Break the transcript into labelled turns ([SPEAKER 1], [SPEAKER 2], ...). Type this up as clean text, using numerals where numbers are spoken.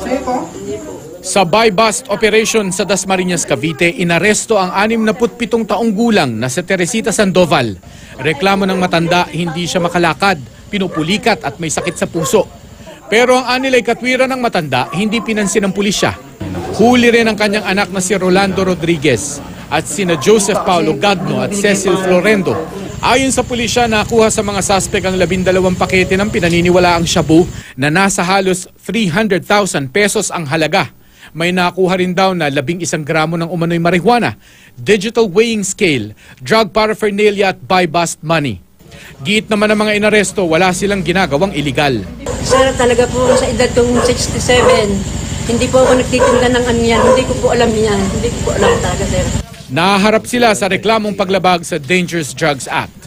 [SPEAKER 1] Sa buy-bust operation sa Dasmariñas, Cavite, inaresto ang 67 taong gulang na si Teresita Sandoval. Reklamo ng matanda, hindi siya makalakad, pinupulikat at may sakit sa puso. Pero ang anilay katwiran ng matanda, hindi pinansin ng pulisya. Huli rin ang kanyang anak na si Rolando Rodriguez at sina Joseph Paulo Gadno at Cecil Florendo. Ayon sa pulisya, nakuha sa mga suspect ang 12 pakete ng pinaniniwalaang shabu na nasa halos 300,000 pesos ang halaga. May nakuha rin daw na 11 gramo ng umano'y marijuana, digital weighing scale, drug paraphernalia at buy-bust money. Giit naman ng mga inaresto, wala silang ginagawang iligal.
[SPEAKER 2] Sir, talaga po sa edad kong 67, hindi po ako nagtitinda ng ano yan, hindi ko po alam yan, hindi ko po alam talaga, sir.
[SPEAKER 1] Naharap sila sa reklamong paglabag sa Dangerous Drugs Act.